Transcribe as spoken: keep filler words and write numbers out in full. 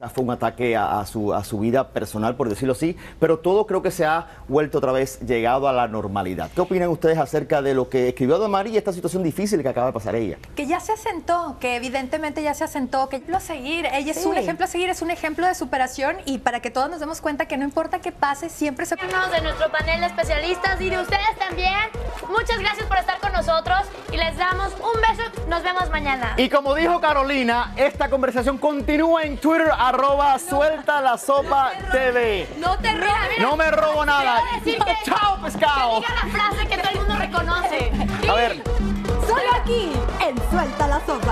Fue un ataque a, a, su, a su vida personal, por decirlo así, pero todo creo que se ha vuelto otra vez, llegado a la normalidad. ¿Qué opinan ustedes acerca de lo que escribió Adamari y esta situación difícil que acaba de pasar ella? Que ya se asentó, que evidentemente ya se asentó, que lo a seguir, ella es sí. un ejemplo a seguir, es un ejemplo de superación, y para que todos nos demos cuenta que no importa qué pase, siempre se... De nuestro panel de especialistas y de ustedes también, muchas gracias por estar con nosotros y les damos un beso, nos vemos mañana. Y como dijo Carolina, esta conversación continúa en Twitter, arroba suelta la sopa T V. No te rías. No me robo nada. Que, ¡Chao, pescado! Que diga la frase que todo el mundo reconoce. A ver. Solo aquí, en Suelta la Sopa.